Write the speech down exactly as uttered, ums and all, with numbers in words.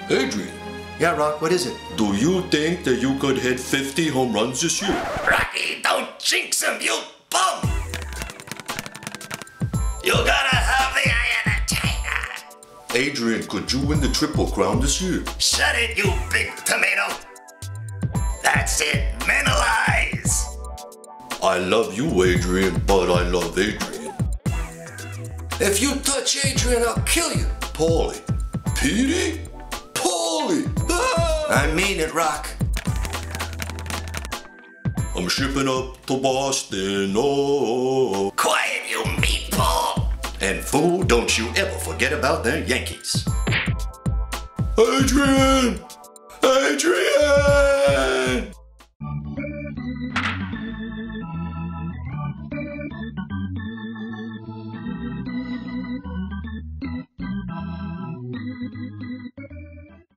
Adrian, Yeah, Rock, what is it? do you think that you could hit fifty home runs this year? Rocky, don't jinx him, you bum! You gotta have the eye of the tiger! Adrian, could you win the Triple Crown this year? Shut it, you big tomato! That's it, mentalize! I love you, Adrian, but I love Adrian. If you touch Adrian, I'll kill you. Paulie. Petey? Paulie! Ah! I mean it, Rock. I'm shipping up to Boston, oh. Quiet, you meatball! And fool, don't you ever forget about them Yankees. Adrian! Adrian!